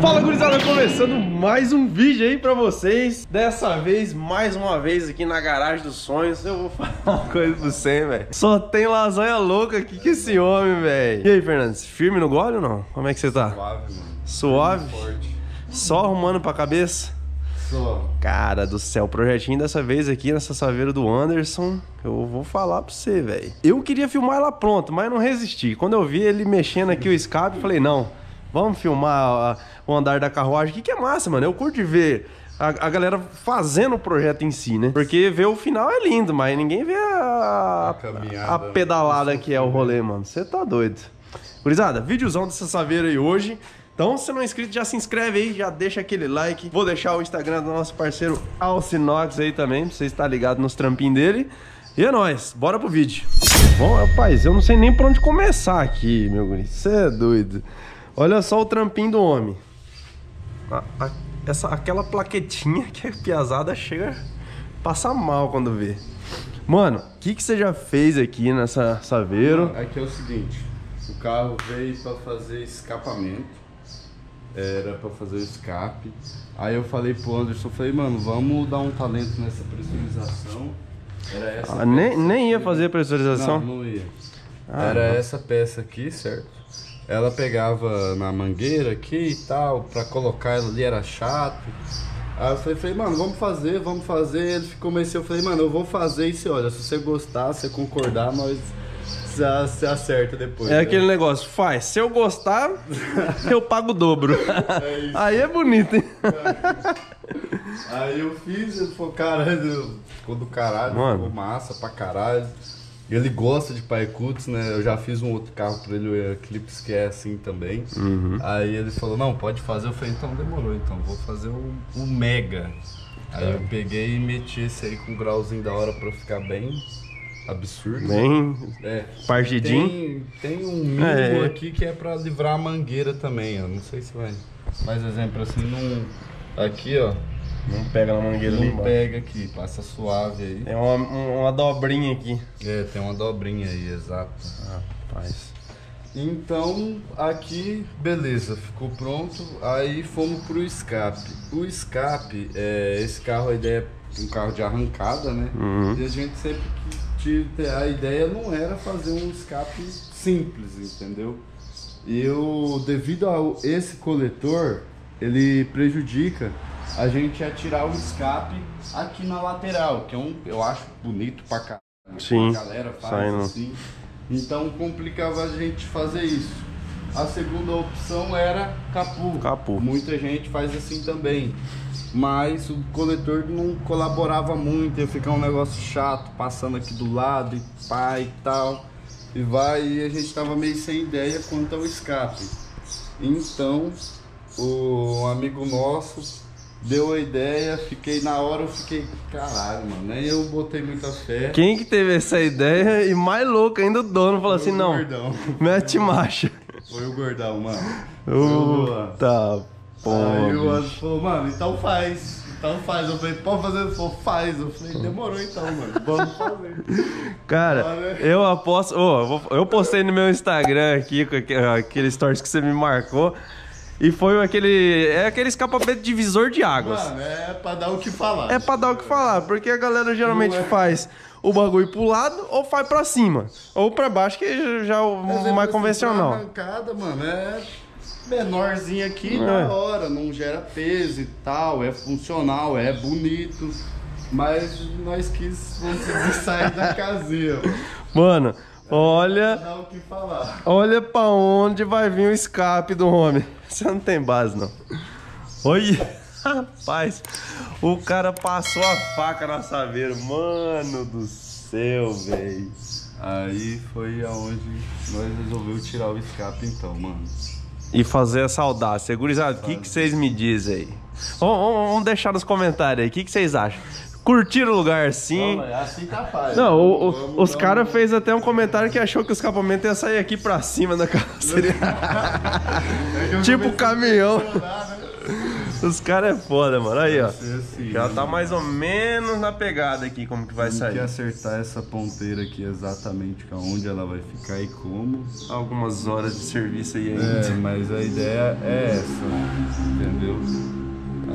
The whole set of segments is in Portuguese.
Fala, gurizada, começando mais um vídeo aí pra vocês. Dessa vez, mais uma vez aqui na Garagem dos Sonhos. Eu vou falar uma coisa pra você, velho. Só tem lasanha louca aqui com esse homem, velho. E aí, Fernandes, firme no gole ou não? Como é que você tá? Suave, mano. Suave? Forte. Só arrumando pra cabeça? Só. Cara do céu, projetinho dessa vez aqui nessa saveira do Anderson, eu vou falar pra você, velho. Eu queria filmar ela pronto, mas não resisti. Quando eu vi ele mexendo aqui o escape, falei, não, vamos filmar o andar da carruagem, que é massa, mano. Eu curto de ver a galera fazendo o projeto em si, né? Porque ver o final é lindo, mas ninguém vê a pedalada que é o rolê, mano. Você tá doido. Gurizada, videozão dessa saveira aí hoje. Então, se não é inscrito, já se inscreve aí, já deixa aquele like. Vou deixar o Instagram do nosso parceiro Alcinox aí também, pra você estar ligado nos trampinhos dele. E é nóis, bora pro vídeo. Bom, rapaz, eu não sei nem por onde começar aqui, meu guri. Você é doido. Olha só o trampinho do homem. Aquela plaquetinha que a piazada chega a passar mal quando vê. Mano, o que você já fez aqui nessa saveiro? Aqui é o seguinte, o carro veio pra fazer escapamento. Era pra fazer o escape. Aí eu falei pro Anderson, falei, mano, vamos dar um talento nessa pressurização. Era essa nem ia fazer pressurização? Não ia. Era essa peça aqui, certo? Ela pegava na mangueira aqui e tal, pra colocar ela ali era chato. Aí eu falei, mano, vamos fazer. Ele ficou meio assim, eu falei, mano, eu vou fazer e você olha, se você gostar, se você concordar, nós... Você acerta depois. É, né? Aquele negócio, faz. Se eu gostar, eu pago o dobro. É isso. Aí é bonito, hein? Aí eu fiz, ele falou, caralho, ficou do caralho, mano. Ficou massa pra caralho. Ele gosta de Paikuts, né? Eu já fiz um outro carro pra ele, o Eclipse, que é assim também. Uhum. Aí ele falou, não, pode fazer. Eu falei, então demorou, então vou fazer o Mega. Aí eu peguei e meti esse aí com um grauzinho da hora pra ficar bem... absurdo. Bem partidinho. Tem um mínimo aqui que é pra livrar a mangueira também, ó. Não sei se vai. Mais exemplo assim, não. Aqui, ó. Não pega na mangueira ali. Não pega aqui, passa suave aí. Tem uma dobrinha aqui. É, tem uma dobrinha aí, exato. Rapaz. Então, aqui, beleza, ficou pronto. Aí fomos pro escape. O escape, esse carro, a ideia é um carro de arrancada, né? Uhum. E a gente sempre a ideia não era fazer um escape simples, entendeu? Devido a esse coletor, ele prejudica a gente a tirar o escape aqui na lateral, que eu acho bonito pra caralho. Sim, a galera faz assim. Então complicava a gente fazer isso. A segunda opção era capô. Muita gente faz assim também. Mas o coletor não colaborava muito, ia ficar um negócio chato, passando aqui do lado e pá e tal. E a gente tava meio sem ideia quanto ao escape. Então, o amigo nosso deu a ideia, eu fiquei, caralho, mano, nem eu botei muita fé. Quem que teve essa ideia e mais louco ainda o dono falou assim, não, gordão. Mete marcha. Foi o gordão, mano. Tá. Aí o Anderson falou, mano, então faz. Eu falei, pode fazer? Ele falou, faz. Eu falei, demorou então, mano, vamos fazer. Cara, eu aposto. Eu postei no meu Instagram aqui, com aquele stories que você me marcou. E foi aquele escapamento divisor de águas. Mano, é pra dar o que falar. É pra dar o que falar, porque a galera geralmente faz o bagulho pro lado ou faz pra cima. Ou pra baixo, que já é o mais convencional. Arrancada, mano, menorzinho aqui, da hora, não gera peso e tal, é funcional, é bonito, mas nós vamos sair da casinha. Mano, olha, dá o que falar. Olha pra onde vai vir o escape do homem. Você não tem base, não. Olha, rapaz, o cara passou a faca na saveira, mano do céu, velho. Aí foi aonde nós resolvemos tirar o escape então, mano. E fazer essa audácia. Gurizada, o que vocês me dizem aí? Vamos deixar nos comentários aí. O que vocês acham? Curtiram o lugar assim? Não, assim tá fácil. Não, os caras fez até um comentário que achou que o escapamento ia sair aqui pra cima da carroceria. Tipo caminhão. Os caras é foda, mano. Aí, ó. Assim, já tá mais ou menos na pegada aqui, como que vai sair. Tem que acertar essa ponteira aqui exatamente onde ela vai ficar e como. Algumas horas de serviço aí ainda. É, mas a ideia é essa,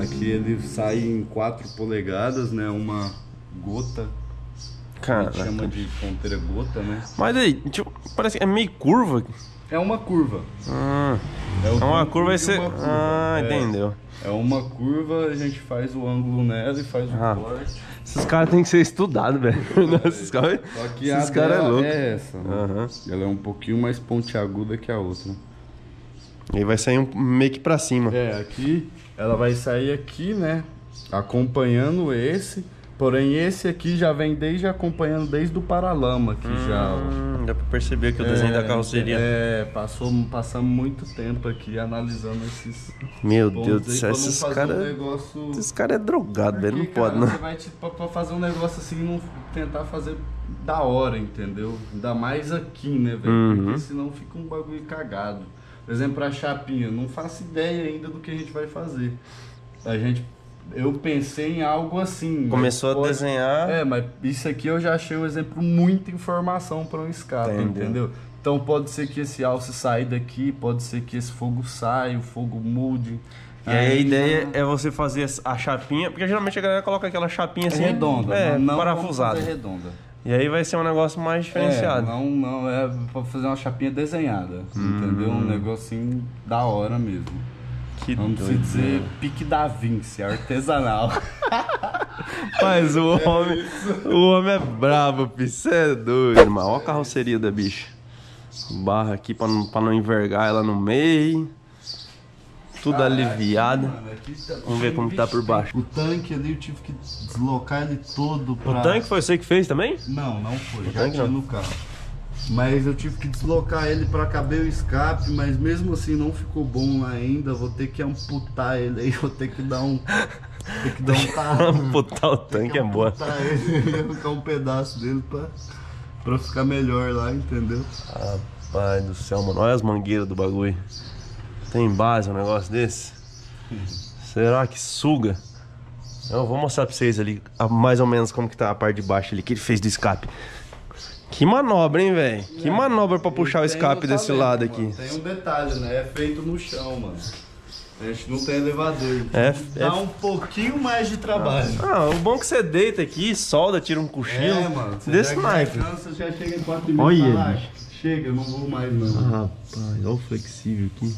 Aqui ele sai em 4 polegadas, né? Uma gota. Cara, a gente chama de ponteira gota, né? Mas aí, tipo, parece que é meio curva. É uma curva. É uma curva, vai ser... entendeu. É uma curva, a gente faz o ângulo nela e faz o corte. Esses caras têm que ser estudados, velho. Esses caras é louco. É essa. Né? Ela é um pouquinho mais pontiaguda que a outra. E aí vai sair meio que pra cima. Aqui, ela vai sair aqui, né? Acompanhando esse. Porém, esse aqui já vem acompanhando desde o paralama aqui já. Dá pra perceber que o desenho da carroceria... Passamos muito tempo aqui analisando esses... Meu Deus do céu, esses caras... negócio... Esses caras é drogado, velho, não pode, não. Você vai, pra fazer um negócio assim, não tentar fazer da hora, entendeu? Ainda mais aqui, né, velho? Porque senão fica um bagulho cagado. Por exemplo, a chapinha, não faço ideia ainda do que a gente vai fazer. Eu pensei em algo assim. Começou a desenhar... mas isso aqui eu já achei um exemplo, muita informação para um escape, entendeu? Então pode ser que esse alce saia daqui, pode ser que esse fogo saia, o fogo mude. E aí a ideia é você fazer a chapinha, porque geralmente a galera coloca aquela chapinha assim... redonda, não parafusada. Redonda. E aí vai ser um negócio mais diferenciado. Não é pra fazer uma chapinha desenhada, entendeu? Um negocinho da hora mesmo. Vamos dizer, pique da Vinci, artesanal. Mas o homem é brabo, filho. Você é doido, irmão. Olha a carroceria da bicha. Barra aqui pra não envergar ela no meio. Tudo aliviado. Vamos ver como tá por baixo. O tanque ali eu tive que deslocar ele todo pra... O tanque foi você que fez também? Não foi. Já tinha no carro. Mas eu tive que deslocar ele para caber o escape, mas mesmo assim não ficou bom ainda. Vou ter que amputar ele aí, vou ter que dar um carro. Amputar o tanque é boa. Amputar ele, arrancar um pedaço dele pra ficar melhor lá, entendeu? Rapaz do céu, mano. Olha as mangueiras do bagulho. Tem base um negócio desse? Será que suga? Eu vou mostrar pra vocês ali mais ou menos como que tá a parte de baixo ali que ele fez do escape. Que manobra, hein, velho? Que manobra pra puxar o escape desse lado aqui. Mano, tem um detalhe, né? É feito no chão, mano. A gente não tem elevador. Dá um pouquinho mais de trabalho. O bom é que você deita aqui, solda, tira um cochilo. Mano. Desse naipe. Você já chega em 4,5. Olha ele. Chega, eu não vou mais, não. Rapaz, olha o flexível aqui.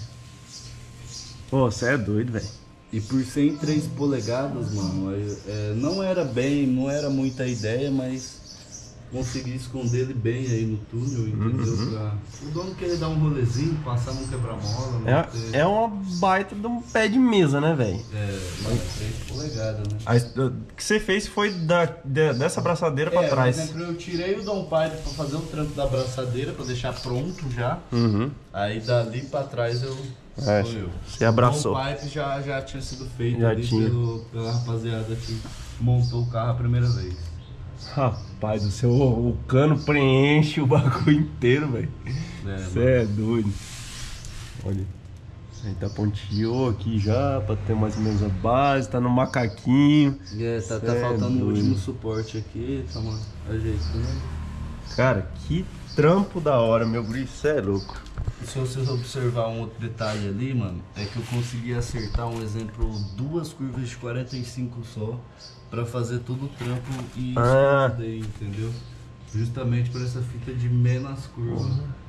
Pô, você é doido, velho. E por ser em 3 polegadas, mano, não era muita ideia, mas consegui esconder ele bem aí no túnel, entendeu? O dono queria dar um rolezinho, passar num quebra-mola. É uma baita de um pé de mesa, né, velho? Mas 3 polegadas, né? O que você fez foi dessa abraçadeira pra trás. Por exemplo, eu tirei o downpipe pra fazer o trampo da abraçadeira, pra deixar pronto já. Aí dali pra trás você abraçou. O downpipe já tinha sido feito já ali tinha. pela rapaziada que montou o carro a primeira vez. Rapaz do céu, o cano preenche o bagulho inteiro, velho. Você é doido. Olha, aí tá ponteou aqui já, pra ter mais ou menos a base, tá no macaquinho. Tá faltando o último suporte aqui, tamo ajeitando. Cara, que trampo da hora, meu guri, cê é louco. Se vocês observar um outro detalhe ali, mano, é que eu consegui acertar, um exemplo, 2 curvas de 45 só, pra fazer todo o trampo e esconder, entendeu? Justamente por essa fita de menos curva.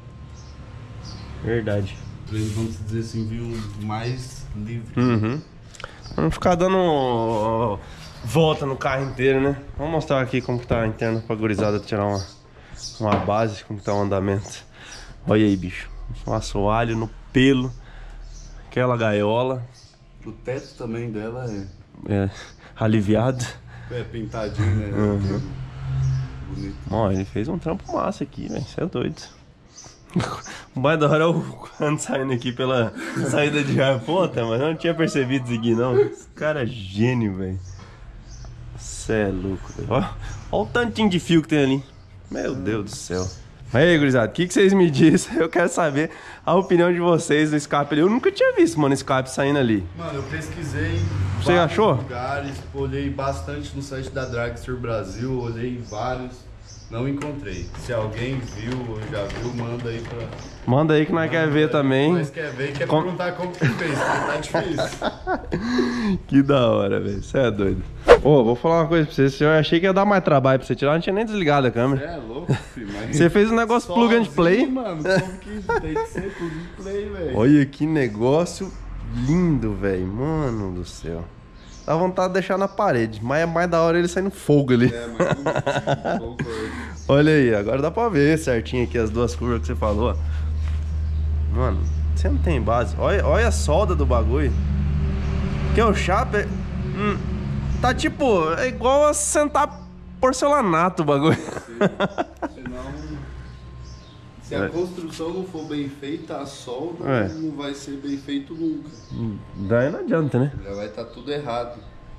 Verdade. Pra eles, vamos dizer assim, vir mais livre. Vamos ficar dando volta no carro inteiro, né? Vamos mostrar aqui como que tá a interna pra gurizada tirar uma base, como que tá o andamento. Olha aí, bicho. Um assoalho no pelo. Aquela gaiola. O teto também dela aliviado. Pintadinho, né? Bonito. Ó, ele fez um trampo massa aqui, velho. Você é doido. O mais da hora é o quando saindo aqui pela saída de ar. Puta, mas eu não tinha percebido isso aqui, não. Esse cara é gênio, velho. Você é louco, velho. Olha o tantinho de fio que tem ali. Meu Deus do céu. Aí, gurizada, o que vocês me dizem? Eu quero saber a opinião de vocês do escape ali. Eu nunca tinha visto, mano, escape saindo ali. Mano, eu pesquisei em vários lugares, olhei bastante no site da Dragster Brasil, olhei em vários. Não encontrei. Se alguém viu ou já viu, manda aí pra... Manda aí que nós quer ver também. Nós quer ver e quer perguntar como que fez, porque tá difícil. Que da hora, velho. Você é doido. Ô, vou falar uma coisa pra você. Eu achei que ia dar mais trabalho pra você tirar, não tinha nem desligado a câmera. Você é louco, filho. Mas... Você fez um negócio plug and play. Mano, como que tem que ser plug and play, velho? Olha que negócio lindo, velho. Mano do céu. Dá vontade de deixar na parede, mas é mais da hora ele saindo fogo ali. É, mas fogo. Olha aí, agora dá pra ver certinho aqui as duas curvas que você falou. Mano, você não tem base. Olha a solda do bagulho. Que o chapa tá tipo, é igual a sentar porcelanato o bagulho. Se a construção não for bem feita, a solda não vai ser bem feito nunca. Daí não adianta, né? Já vai estar tudo errado.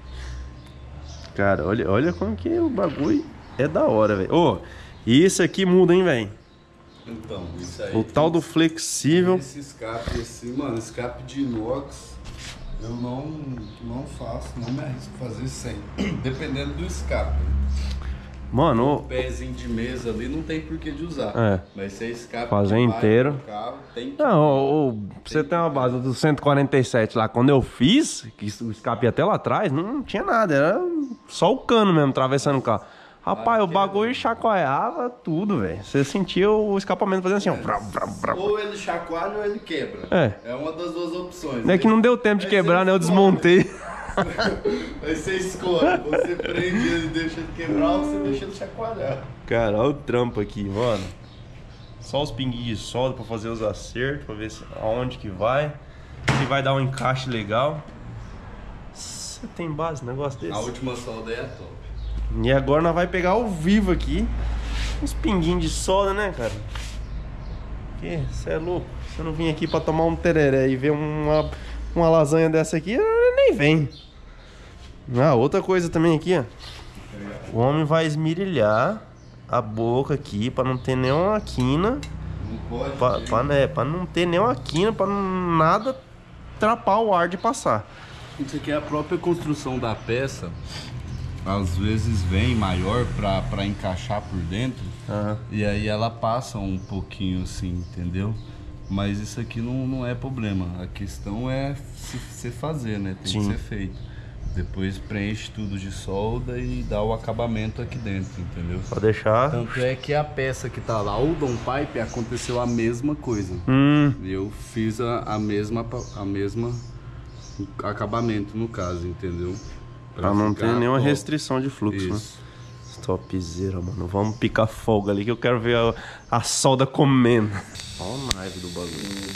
Cara, olha como que o bagulho é da hora, velho. Ô, e isso aqui muda, hein, velho? Então, isso aí. O tal do flexível. Esse escape assim, mano, escape de inox, eu não faço, não me arrisco fazer sem. Dependendo do escape. Mano, o pezinho de mesa ali não tem porquê de usar. Mas se é escape fazer inteiro. Carro, tem que... Não, você tem uma base do 147 lá. Quando eu fiz, que o escape ia até lá atrás, não tinha nada. Era só o cano mesmo, atravessando o carro. Rapaz, o bagulho chacoalhava tudo, velho. Você sentia o escapamento fazendo assim, ó. Ou ele chacoalha ou ele quebra. É uma das duas opções. É que não deu tempo de quebrar, né? Eu desmontei. Aí você escolhe, você prende ele e deixa ele quebrar ou você deixa ele chacoalhar. Cara, olha o trampo aqui, mano. Só os pinguinhos de solda pra fazer os acertos, pra ver aonde que vai. Se vai dar um encaixe legal. Você tem base no negócio desse? A última solda é top. E agora nós vai pegar ao vivo aqui uns pinguinhos de solda, né, cara? Que? Você é louco? Você não vim aqui pra tomar um tereré e ver uma lasanha dessa aqui, nem vem. Outra coisa também aqui, ó. O homem vai esmirilhar a boca aqui pra não ter nenhuma quina. Não pode. Pra não ter nenhuma quina, pra nada atrapalhar o ar de passar. Isso aqui é a própria construção da peça. Às vezes vem maior pra encaixar por dentro. E aí ela passa um pouquinho assim, entendeu? Mas isso aqui não é problema. A questão é se fazer, né? Tem que ser feito. Depois preenche tudo de solda e dá o acabamento aqui dentro, entendeu? Pode deixar. Tanto é que a peça que tá lá, o Dom Pipe, aconteceu a mesma coisa. Eu fiz a mesma acabamento no caso, entendeu? Pra não ter nenhuma restrição de fluxo, isso. Né? Topzera, mano. Vamos picar fogo ali que eu quero ver a solda comendo. Olha o naipe do bagulho.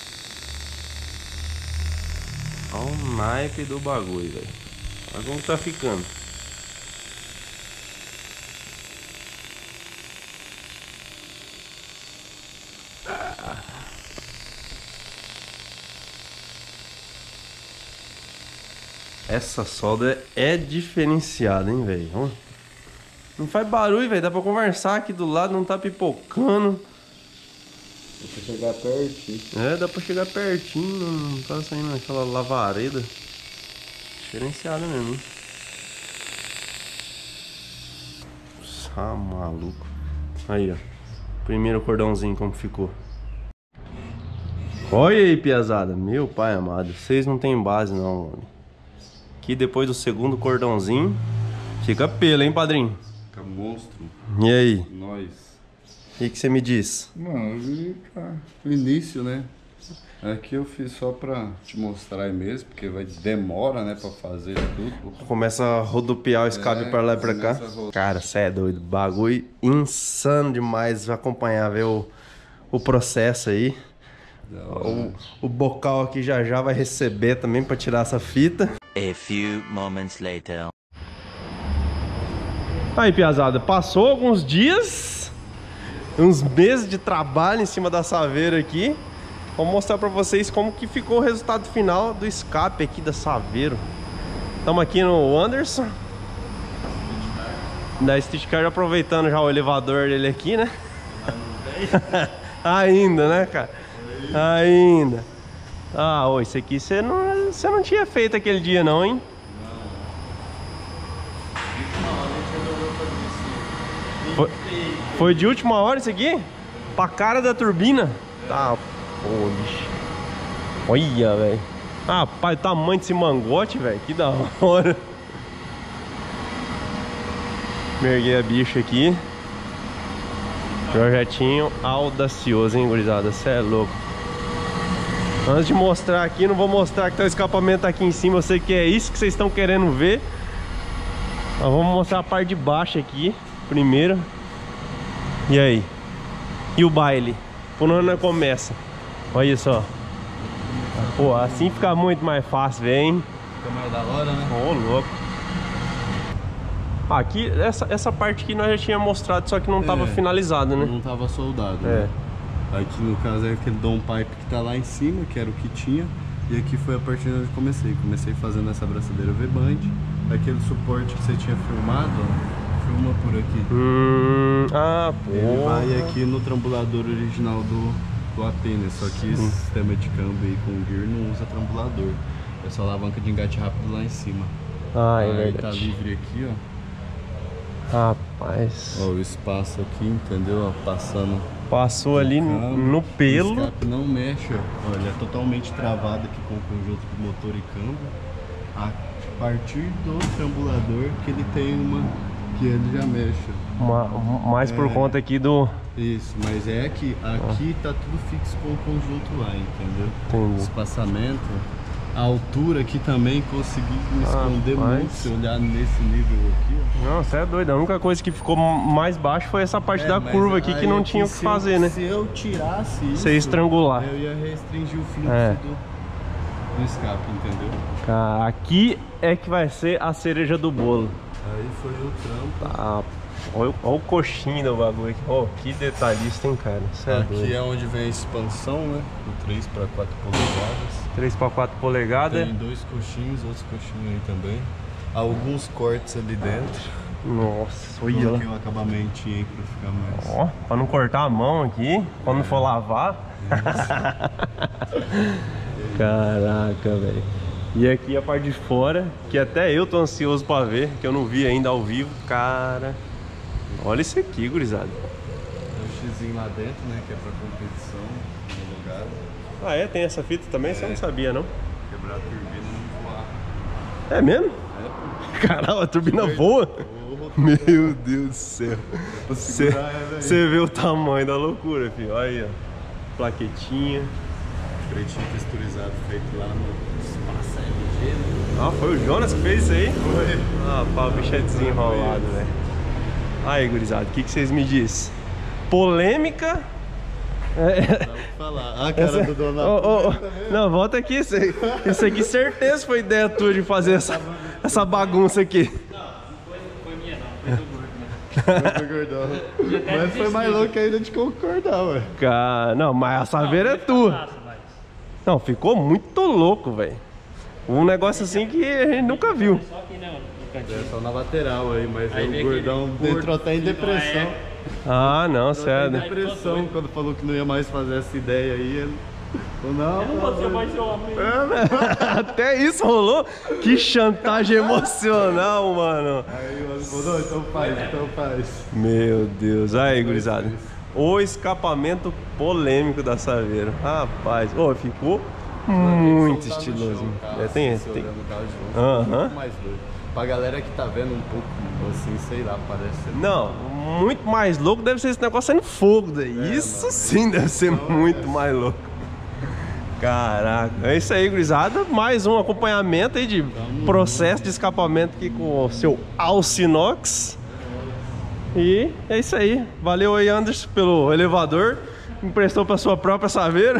Olha o naipe do bagulho, velho. Olha como tá ficando. Essa solda é diferenciada, hein, velho? Não faz barulho, velho. Dá pra conversar aqui do lado, não tá pipocando. Dá pra chegar pertinho. Dá pra chegar pertinho, não tá saindo aquela lavareda. Diferenciada mesmo, hein? Maluco. Aí, ó. Primeiro cordãozinho como ficou. Olha aí, piazada. Meu pai amado. Vocês não tem base não, mano. Aqui depois do segundo cordãozinho fica pelo, hein, padrinho? Fica monstro. E aí? Nós. O que você me diz? Mano, o início, né? Aqui eu fiz só pra te mostrar aí mesmo, porque demora, né, pra fazer tudo. Começa a rodopiar o escape pra lá e pra cá. Cara, cê é doido. Bagulho insano demais acompanhar, ver o processo aí. O bocal aqui já vai receber também pra tirar essa fita. A few moments later. Aí, piazada, passou alguns dias, uns meses de trabalho em cima da Saveiro aqui. Vou mostrar pra vocês como que ficou o resultado final do escape aqui da Saveiro. Estamos aqui no Anderson da Stitch Car, aproveitando já o elevador dele aqui, né? Ainda, né, cara? Ainda. Ô, isso aqui você não tinha feito aquele dia não, hein? Foi de última hora isso aqui? Pra cara da turbina? Tá, pô, bicho. Olha, velho. Rapaz, o tamanho desse mangote, velho. Que da hora. Merguei a bicha aqui. Projetinho audacioso, hein, gurizada? Cê é louco. Antes de mostrar aqui, não vou mostrar que tá o escapamento aqui em cima. Eu sei que é isso que vocês estão querendo ver. Mas vamos mostrar a parte de baixo aqui primeiro. E aí? E o baile? Por onde nós começa? Olha isso, ó. Pô, assim fica muito mais fácil, velho, hein? Fica mais da hora, né? Ô, louco. Aqui, essa parte aqui nós já tinha mostrado, só que não tava finalizado, né? Não tava soldado, né? Aqui no caso é aquele downpipe que tá lá em cima, que era o que tinha. E aqui foi a partir onde eu comecei. Comecei fazendo essa braçadeira V-band. Aquele suporte que você tinha filmado, ó, filma por aqui. Pô. Ele vai aqui no trambulador original do Apenas, só que esse sistema de câmbio aí com o gear não usa trambulador. É só alavanca de engate rápido lá em cima. É aí verdade. tá livre aqui, ó. Rapaz. Ó, o espaço aqui, entendeu? Ó, passando. Passou ali no pelo. O escape não mexe, ó. Ele é totalmente travado aqui com o conjunto de motor e câmbio. A partir do trambulador que ele tem uma que ele já mexe. Mais por conta aqui do... Isso, mas é aqui tá tudo fixo com o conjunto lá, entendeu? Entendi. Espaçamento, a altura aqui também consegui me esconder muito, se olhar nesse nível aqui, ó. Não, você é doido, a única coisa que ficou mais baixo foi essa parte da curva aqui que não tinha o que fazer, né? Se eu tirasse isso, você ia estrangular. Eu ia restringir o fluxo do escape, entendeu? Cara, aqui é que vai ser a cereja do bolo. Aí foi o trampo. Olha o coxinho do bagulho aqui. Oh, que detalhista, hein, cara? Aqui é onde vem a expansão, né? Do 3 para 4 polegadas. 3 para 4 polegadas. Tem 2 coxinhos, outros coxinhos aí também. Alguns cortes ali dentro. Nossa, olha. Coloquei um acabamentinho aí pra ficar mais... Ó, pra não cortar a mão aqui, quando for lavar. Caraca, velho. E aqui a parte de fora, que até eu tô ansioso pra ver, que eu não vi ainda ao vivo. Cara, olha isso aqui, gurizada. Tem um xizinho lá dentro, né, que é pra competição, homologado. Tem essa fita também? Você não sabia, não? Quebrar a turbina e não voar. É mesmo? Caralho, a turbina voa? Meu Deus do céu. Você vê o tamanho da loucura, filho. Olha aí, ó. Plaquetinha. Pretinho texturizado feito lá no Espaço LG, né? Foi o Jonas que fez isso aí? Foi. Pá, o bicho é desenrolado, velho. Aí, gurizada, o que vocês me dizem? Polêmica. Dá pra falar. A cara do Donato. Não, volta aqui. Isso aqui, certeza foi ideia tua de fazer essa bagunça aqui. Não foi minha não, foi do Gordão. Foi gordão. Mas foi mais louco ainda de concordar, ué. Cara, não, mas a saveira é tua. Não, ficou muito louco, velho. Um negócio assim que a gente nunca viu. Só aqui, né, no cantinho. É só na lateral aí, mas Aí o Gordão entrou até em depressão. Não, sério. Depressão quando falou que não ia mais fazer essa ideia aí. Ele falou, não, Eu não vou ser mais homem. Até isso rolou? Que chantagem emocional, mano. Aí o falou, então faz. Meu Deus, aí, gurizada. O escapamento polêmico da Saveiro. Rapaz, ficou muito estiloso. Tem. Aham. Mais doido. Pra galera que tá vendo um pouco assim, sei lá, parece ser... Não, muito mais louco deve ser esse negócio saindo fogo daí. Isso sim deve ser muito mais louco. Caraca, é isso aí, gurizada. Mais um acompanhamento aí de processo de escapamento aqui com o seu Alcinox. E é isso aí. Valeu aí, Anderson, pelo elevador. Emprestou pra sua própria Saveiro.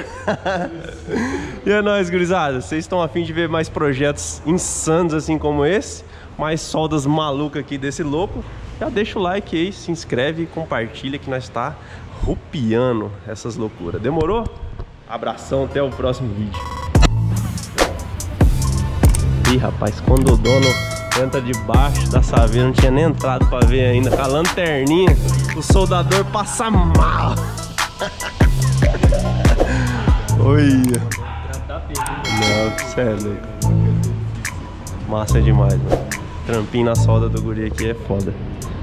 E é nóis, gurizada. Vocês estão a fim de ver mais projetos insanos assim como esse? Mais soldas malucas aqui desse louco? Já deixa o like aí, se inscreve e compartilha que nós tá rupiando essas loucuras. Demorou? Abração, até o próximo vídeo. Ih, rapaz, quando o dono entra debaixo da Saveiro, não tinha nem entrado pra ver ainda. Com a lanterninha, o soldador passa mal. Olha. Não, sério. Massa demais. Trampinho na solda do guri aqui é foda.